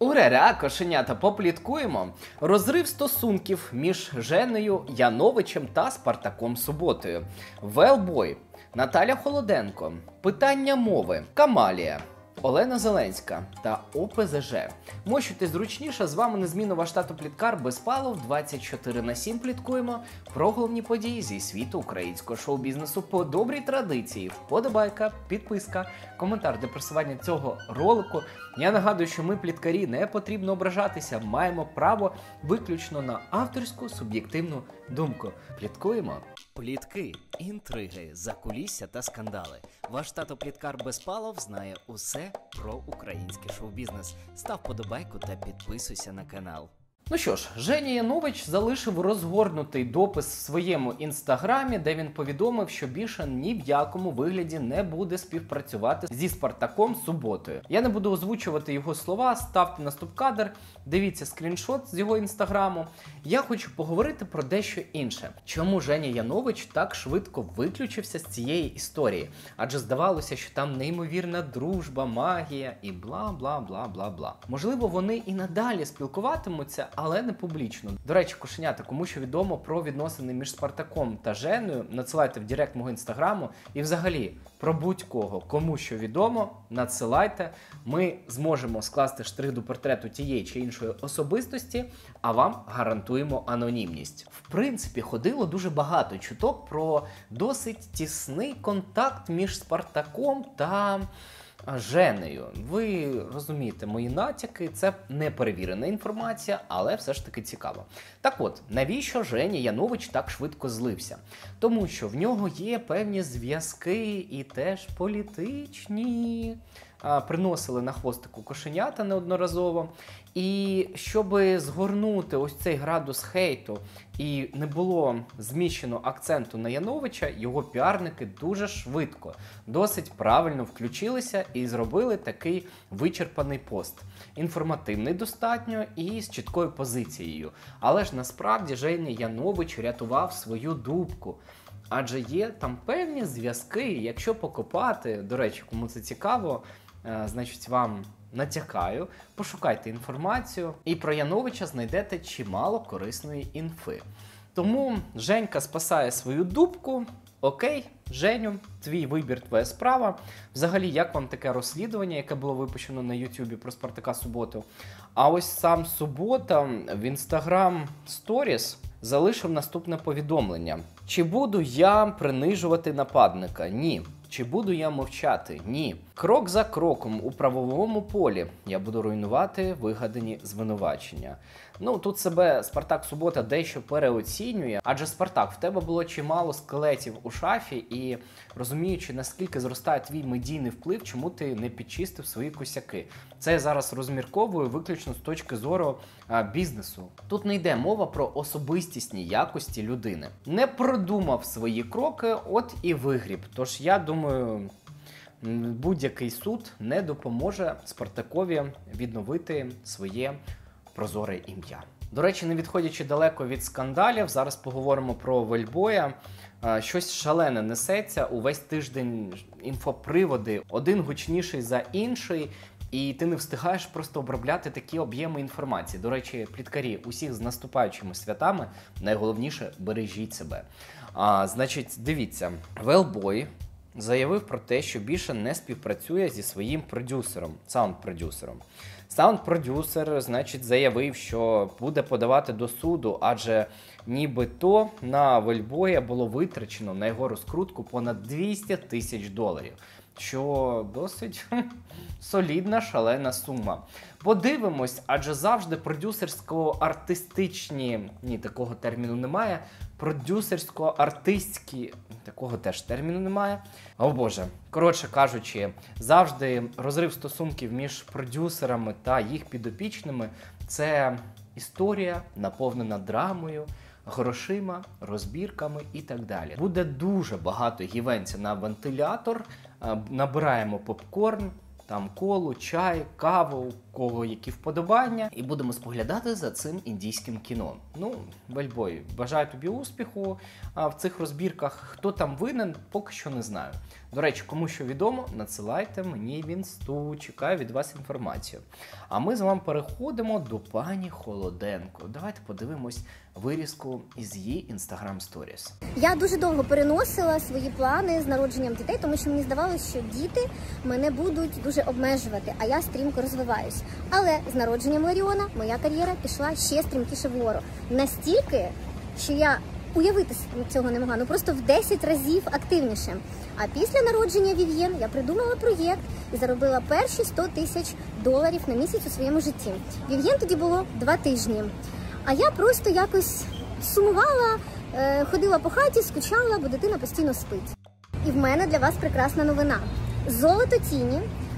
Ураря, кошенята, попліткуємо. Розрив стосунків між Женею Яновичем та Спартаком Суботою. Велбой, Наталя Холоденко, питання мови, Камалія, Олена Зеленська та ОПЗЖ. Мощуйте зручніше, з вами незмінно ваш тато-пліткар Безпалов. 24/7 пліткуємо про головні події зі світу українського шоу-бізнесу по добрій традиції. Вподобайка, підписка, коментар для просування цього ролику. Я нагадую, що ми, пліткарі, не потрібно ображатися, маємо право виключно на авторську суб'єктивну думку. Пліткуємо. Плітки, інтриги, закулісся та скандали. Ваш тато-пліткар Безпалов знає усе про український шоу-бізнес. Став подобайку та підписуйся на канал. Ну що ж, Женя Янович залишив розгорнутий допис в своєму інстаграмі, де він повідомив, що більше ні в якому вигляді не буде співпрацювати зі Спартаком Суботою. Я не буду озвучувати його слова, ставте на стоп-кадр, дивіться скріншот з його інстаграму. Я хочу поговорити про дещо інше. Чому Женя Янович так швидко виключився з цієї історії? Адже здавалося, що там неймовірна дружба, магія і бла-бла-бла-бла-бла. Можливо, вони і надалі спілкуватимуться, але не публічно. До речі, кошенята, кому що відомо про відносини між Спартаком та Женою, надсилайте в директ мого інстаграму. І взагалі, про будь-кого, кому що відомо, надсилайте. Ми зможемо скласти штрих до портрету тієї чи іншої особистості, а вам гарантуємо анонімність. В принципі, ходило дуже багато чуток про досить тісний контакт між Спартаком та Женею. Ви розумієте мої натяки, це неперевірена інформація, але все ж таки цікаво. Так от, навіщо Женя Янович так швидко злився? Тому що в нього є певні зв'язки і теж політичні. Приносили на хвостику кошенята неодноразово. І щоб згорнути ось цей градус хейту і не було зміщено акценту на Яновича, його піарники дуже швидко, досить правильно включилися і зробили такий вичерпаний пост. Інформативний достатньо і з чіткою позицією. Але ж насправді Женя Янович рятував свою дубку. Адже є там певні зв'язки, якщо покопати, до речі, кому це цікаво, значить вам натякаю, пошукайте інформацію і про Яновича знайдете чимало корисної інфи. Тому Женька спасає свою дубку. Окей, Женю, твій вибір, твоя справа. Взагалі, як вам таке розслідування, яке було випущено на Ютубі про Спартака Суботу? А ось сам Субота в Instagram Stories залишив наступне повідомлення. Чи буду я принижувати нападника? Ні. Чи буду я мовчати? Ні. Крок за кроком у правовому полі я буду руйнувати вигадані звинувачення. Ну, тут себе Спартак Субота дещо переоцінює, адже Спартак, в тебе було чимало скелетів у шафі, і розуміючи, наскільки зростає твій медійний вплив, чому ти не підчистив свої косяки. Це я зараз розмірковую виключно з точки зору бізнесу. Тут не йде мова про особистісні якості людини. Не продумав свої кроки, от і вигріб. Тож я думаю, будь-який суд не допоможе Спартакові відновити своє прозоре ім'я. До речі, не відходячи далеко від скандалів, зараз поговоримо про Вельбоя. Щось шалене несеться, увесь тиждень інфоприводи, один гучніший за інший, і ти не встигаєш просто обробляти такі об'єми інформації. До речі, пліткарі, усіх з наступаючими святами, найголовніше – бережіть себе. Значить, дивіться, Велбой заявив про те, що більше не співпрацює зі своїм продюсером, саунд-продюсером. Саунд-продюсер, значить, заявив, що буде подавати до суду, адже нібито на Вельбоя було витрачено на його розкрутку понад $200 000. Що досить солідна, шалена сума. Подивимось, адже завжди продюсерсько-артистичні, ні, такого терміну немає, продюсерсько-артистські, такого теж терміну немає. О боже, коротше кажучи, завжди розрив стосунків між продюсерами та їх підопічними – це історія, наповнена драмою, грошима, розбірками і так далі. Буде дуже багато гівенця на вентилятор, набираємо попкорн, там колу, чай, каву, кого які вподобання, і будемо споглядати за цим індійським кіно. Ну, Вельбой, бажаю тобі успіху в цих розбірках. Хто там винен, поки що не знаю. До речі, кому що відомо, надсилайте мені в інсту, чекаю від вас інформацію. А ми з вами переходимо до пані Холоденко. Давайте подивимось вирізку із її Instagram Stories. Я дуже довго переносила свої плани з народженням дітей, тому що мені здавалося, що діти мене будуть дуже обмежувати, а я стрімко розвиваюсь. Але з народженням Ларіона моя кар'єра пішла ще стрімкіше вгору. Настільки, що я уявити цього не могла, просто в 10 разів активніше. А після народження Вів'єн я придумала проєкт і заробила перші $100,000 на місяць у своєму житті. Вів'єн тоді було 2 тижні. А я просто якось сумувала, ходила по хаті, скучала, бо дитина постійно спить. І в мене для вас прекрасна новина. Золото тіні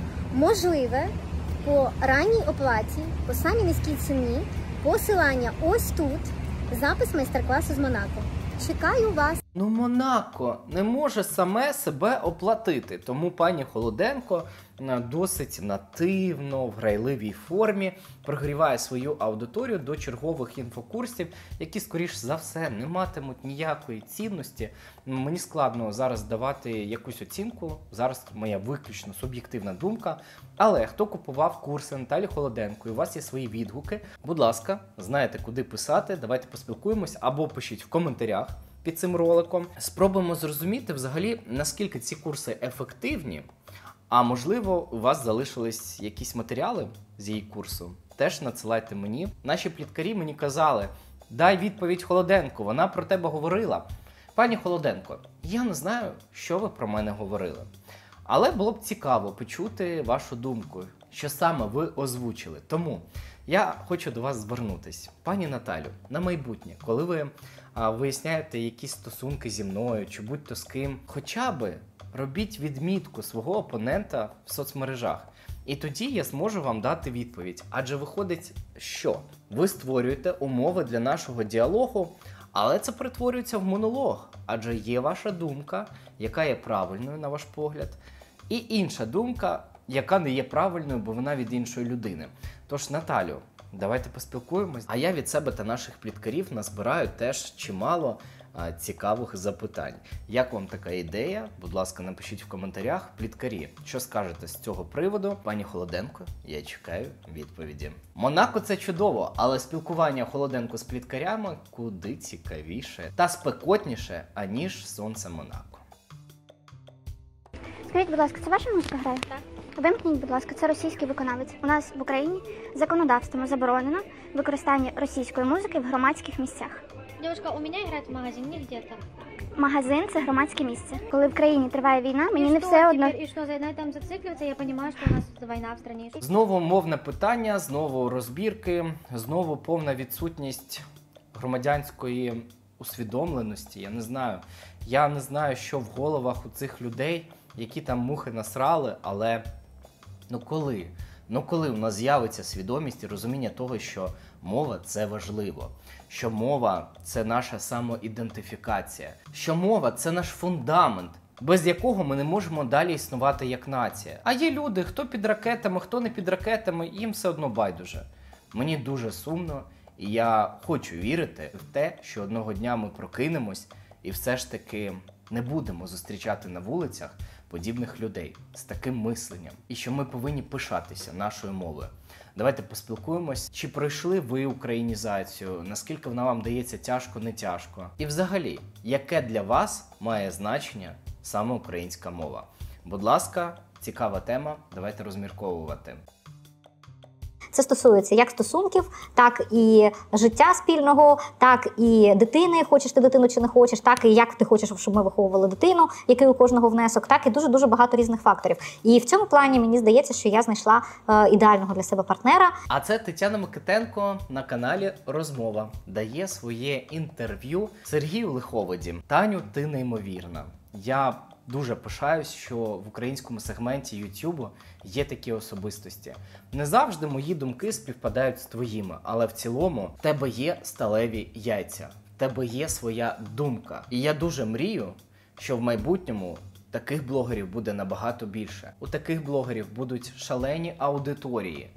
можливе по ранній оплаті, по самій низькій ціні, посилання ось тут, запис майстер-класу з Монако. Чекаю вас! Ну, Монако не може саме себе оплатити, тому пані Холоденко досить нативно, в грайливій формі прогріває свою аудиторію до чергових інфокурсів, які, скоріш за все, не матимуть ніякої цінності. Мені складно зараз давати якусь оцінку, зараз моя виключно суб'єктивна думка. Але хто купував курси Наталі Холоденко і у вас є свої відгуки, будь ласка, знаєте, куди писати, давайте поспілкуємось або пишіть в коментарях під цим роликом. Спробуємо зрозуміти взагалі, наскільки ці курси ефективні, а можливо у вас залишились якісь матеріали з її курсу. Теж надсилайте мені. Наші пліткарі мені казали, дай відповідь Холоденко, вона про тебе говорила. Пані Холоденко, я не знаю, що ви про мене говорили. Але було б цікаво почути вашу думку, що саме ви озвучили. Тому я хочу до вас звернутися. Пані Наталю, на майбутнє, коли ви виясняєте якісь стосунки зі мною, чи будь-то з ким, хоча би робіть відмітку свого опонента в соцмережах. І тоді я зможу вам дати відповідь. Адже виходить, що ви створюєте умови для нашого діалогу, але це перетворюється в монолог. Адже є ваша думка, яка є правильною, на ваш погляд, і інша думка, яка не є правильною, бо вона від іншої людини. Тож, Наталю, давайте поспілкуємось. А я від себе та наших пліткарів назбираю теж чимало цікавих запитань. Як вам така ідея? Будь ласка, напишіть в коментарях. Пліткарі, що скажете з цього приводу? Пані Холоденко, я чекаю відповіді. Монако – це чудово, але спілкування Холоденко з пліткарями куди цікавіше та спекотніше, аніж сонце Монако. Скажіть, будь ласка, це ваша музика грає? Так. Вимкніть, будь ласка, це російський виконавець. У нас в Україні законодавством заборонено використання російської музики в громадських місцях. Девушка, у меня играет в магазине где-то. Магазин – це громадське місце. Коли в країні триває війна, мені не все одно... И что, на этом зацикливаться? Я понимаю, что у нас война в стране. Знову мовне питання, знову розбірки, знову повна відсутність громадянської усвідомленості. Я не знаю, що в головах у цих людей, які там мухи насрали, але коли у нас з'явиться свідомість і розуміння того, що мова – це важливо, що мова – це наша самоідентифікація, що мова – це наш фундамент, без якого ми не можемо далі існувати як нація. А є люди, хто під ракетами, хто не під ракетами, їм все одно байдуже. Мені дуже сумно, і я хочу вірити в те, що одного дня ми прокинемось і все ж таки не будемо зустрічати на вулицях подібних людей з таким мисленням. І що ми повинні пишатися нашою мовою. Давайте поспілкуємось, чи пройшли ви українізацію, наскільки вона вам дається тяжко, не тяжко. І взагалі, яке для вас має значення саме українська мова? Будь ласка, цікава тема, давайте розмірковувати. Це стосується як стосунків, так і життя спільного, так і дитини, хочеш ти дитину чи не хочеш, так і як ти хочеш, щоб ми виховували дитину, який у кожного внесок, так і дуже-дуже багато різних факторів. І в цьому плані мені здається, що я знайшла ідеального для себе партнера. А це Тетяна Микитенко на каналі «Розмова» дає своє інтерв'ю Сергію Лиховоді. Таню, ти неймовірна. Я дуже пишаюсь, що в українському сегменті Ютубу є такі особистості. Не завжди мої думки співпадають з твоїми, але в цілому в тебе є сталеві яйця, в тебе є своя думка. І я дуже мрію, що в майбутньому таких блогерів буде набагато більше. У таких блогерів будуть шалені аудиторії.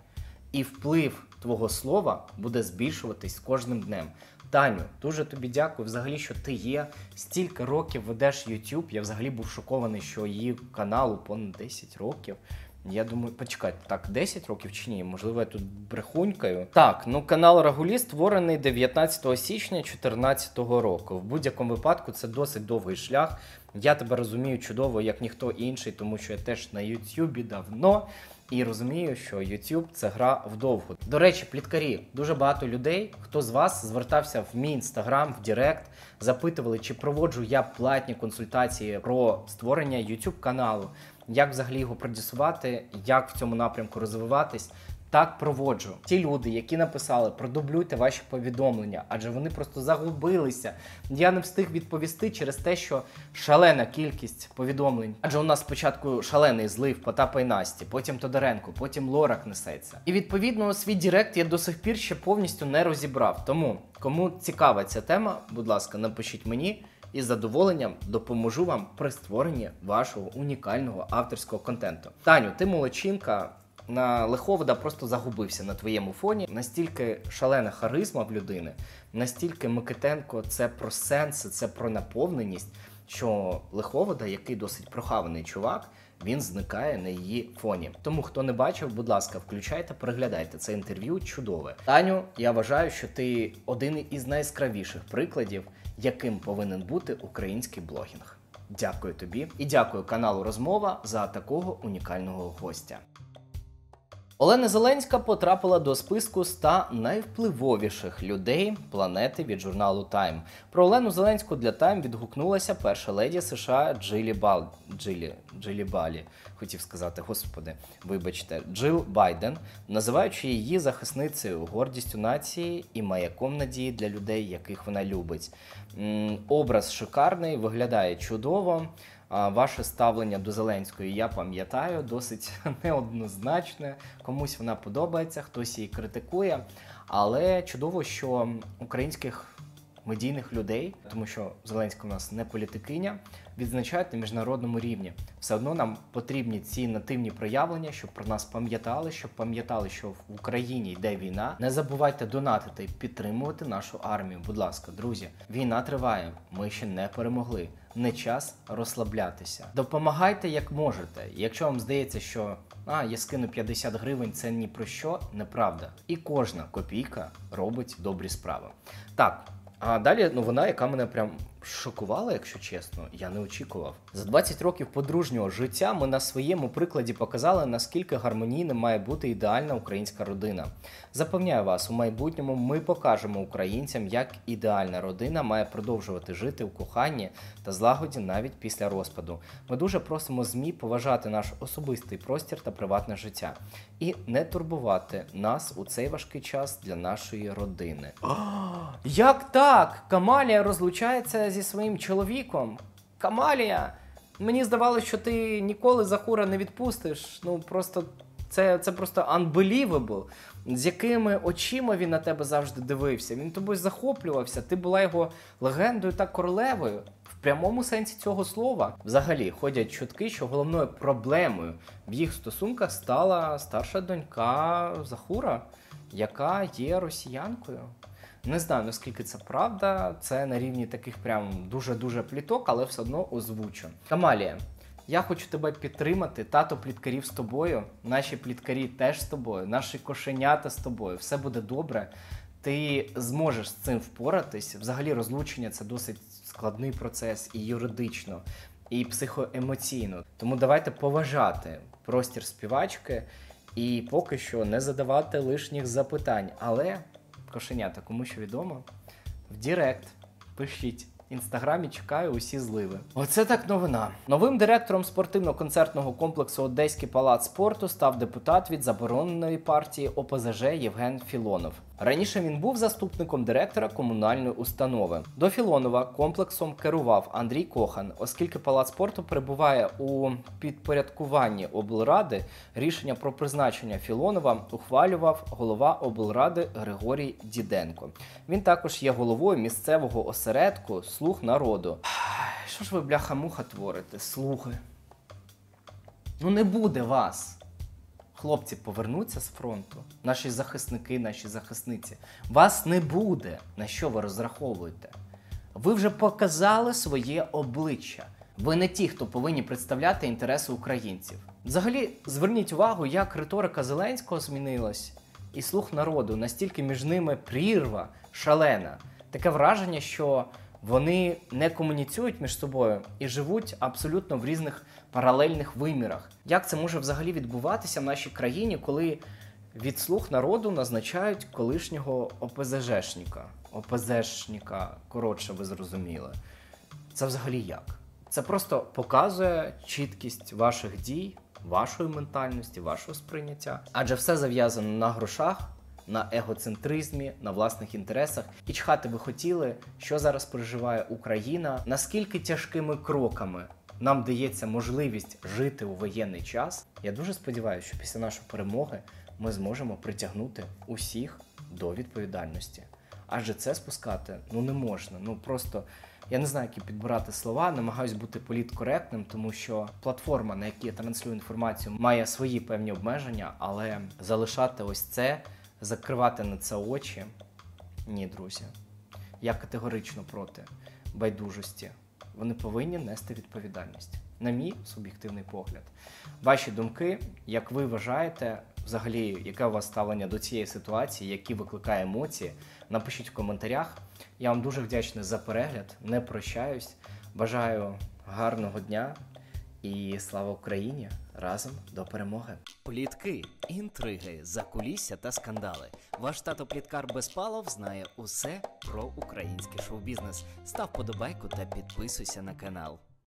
І вплив твого слова буде збільшуватись з кожним днем. Таню, дуже тобі дякую взагалі, що ти є. Стільки років ведеш YouTube. Я взагалі був шокований, що її каналу понад 10 років. Я думаю, почекайте, так, 10 років чи ні? Можливо, я тут брехунькаю. Так, ну канал Рагулі створений 19 січня 2014 року. В будь-якому випадку це досить довгий шлях. Я тебе розумію чудово, як ніхто інший, тому що я теж на YouTube давно. І розумію, що YouTube – це гра вдовгу. До речі, пліткарі, дуже багато людей, хто з вас звертався в мій інстаграм, в Директ, запитували, чи проводжу я платні консультації про створення YouTube каналу, як взагалі його продюсувати, як в цьому напрямку розвиватись. Так, проводжу. Ті люди, які написали, продублюйте ваші повідомлення, адже вони просто загубилися. Я не встиг відповісти через те, що шалена кількість повідомлень. Адже у нас спочатку шалений злив Потапа і Насті, потім Тодоренко, потім Лорак несеться. І відповідно свій Директ я до сих пір ще повністю не розібрав. Тому, кому цікава ця тема, будь ласка, напишіть мені. І з задоволенням допоможу вам при створенні вашого унікального авторського контенту. Таню, ти молодчинка. На Лиховода просто загубився на твоєму фоні. Настільки шалена харизма в людини, настільки Микитенко це про сенси, це про наповненість, що Лиховода, який досить прохаваний чувак, він зникає на її фоні. Тому, хто не бачив, будь ласка, включайте, переглядайте. Це інтерв'ю чудове. Таню, я вважаю, що ти один із найяскравіших прикладів, яким повинен бути український блогінг. Дякую тобі і дякую каналу «Розмова» за такого унікального гостя. Олена Зеленська потрапила до списку 100 найвпливовіших людей планети від журналу Time. Про Олену Зеленську для Time відгукнулася перша леді США Джилі Балі, хотів сказати, господи, вибачте, Джил Байден, називаючи її захисницею, гордістю нації і маяком надії для людей, яких вона любить. Образ шикарний, виглядає чудово. Ваше ставлення до Зеленської, я пам'ятаю, досить неоднозначне. Комусь вона подобається, хтось її критикує. Але чудово, що українських медійних людей, тому що Зеленська у нас не політикиня, відзначають на міжнародному рівні. Все одно нам потрібні ці нативні проявлення, щоб про нас пам'ятали, щоб пам'ятали, що в Україні йде війна. Не забувайте донатити і підтримувати нашу армію. Будь ласка, друзі, війна триває, ми ще не перемогли. Не час розслаблятися. Допомагайте як можете. Якщо вам здається, що я скину 50 гривень, це ні про що, неправда. І кожна копійка робить добрі справи. Так, а далі новина, яка мене прям шокувала, якщо чесно, я не очікував. За 20 років подружнього життя ми на своєму прикладі показали, наскільки гармонійним має бути ідеальна українська родина. Запевняю вас, у майбутньому ми покажемо українцям, як ідеальна родина має продовжувати жити у коханні та злагоді навіть після розпаду. Ми дуже просимо ЗМІ поважати наш особистий простір та приватне життя і не турбувати нас у цей важкий час для нашої родини. Як так? Камалія розлучається зі своїм чоловіком? Камалія, мені здавалося, що ти ніколи Захура не відпустиш. Ну, просто це просто unbelievable. З якими очима він на тебе завжди дивився. Він тобою захоплювався. Ти була його легендою та королевою. В прямому сенсі цього слова. Взагалі, ходять чутки, що головною проблемою в їх стосунках стала старша донька Захура, яка є росіянкою. Не знаю, наскільки це правда, це на рівні таких прям дуже-дуже пліток, але все одно озвучу. Камалія, я хочу тебе підтримати, тато пліткарів з тобою, наші пліткарі теж з тобою, наші кошенята з тобою, все буде добре, ти зможеш з цим впоратись. Взагалі розлучення – це досить складний процес і юридично, і психоемоційно. Тому давайте поважати простір співачки і поки що не задавати лишніх запитань, але... Кошенята, кому що відомо, в Директ пишіть. В Інстаграмі чекаю усі зливи. Оце так новина. Новим директором спортивно-концертного комплексу «Одеський палац спорту» став депутат від забороненої партії ОПЗЖ Євген Філонов. Раніше він був заступником директора комунальної установи. До Філонова комплексом керував Андрій Кохан. Оскільки палац спорту перебуває у підпорядкуванні облради, рішення про призначення Філонова ухвалював голова облради Григорій Діденко. Він також є головою місцевого осередку «Слух народу». Що ж ви, бляха-муха, творите? Слухи. Ну не буде вас. хлопці повернуться з фронту, наші захисники, наші захисниці, вас не буде. На що ви розраховуєте? Ви вже показали своє обличчя. Ви не ті, хто повинні представляти інтереси українців. Взагалі, зверніть увагу, як риторика Зеленського змінилась, і слух народу, настільки між ними прірва шалена. Таке враження, що вони не комуніцюють між собою і живуть абсолютно в різних паралельних вимірах. Як це може взагалі відбуватися в нашій країні, коли від слуг народу назначають колишнього ОПЗЖшника? ОПЗшника, коротше, ви зрозуміли. Це взагалі як? Це просто показує чіткість ваших дій, вашої ментальності, вашого сприйняття. Адже все зав'язано на грошах, на егоцентризмі, на власних інтересах. І чхати ви хотіли, що зараз переживає Україна, наскільки тяжкими кроками нам дається можливість жити у воєнний час. Я дуже сподіваюся, що після нашої перемоги ми зможемо притягнути усіх до відповідальності. Адже це спускати, не можна. Просто, я не знаю, які підбирати слова, намагаюсь бути політкоректним, тому що платформа, на якій я транслюю інформацію, має свої певні обмеження, але залишати ось це, закривати на це очі – ні, друзі. Я категорично проти байдужості. Вони повинні нести відповідальність. На мій суб'єктивний погляд. Ваші думки, як ви вважаєте, взагалі, яке у вас ставлення до цієї ситуації, які викликає емоції, напишіть в коментарях. Я вам дуже вдячний за перегляд, не прощаюсь. Бажаю гарного дня і слава Україні! Разом до перемоги! Плітки, інтриги, закулісся та скандали. Ваш тато Пліткар Безпалов знає усе про український шоу-бізнес. Став подобайку та підписуйся на канал.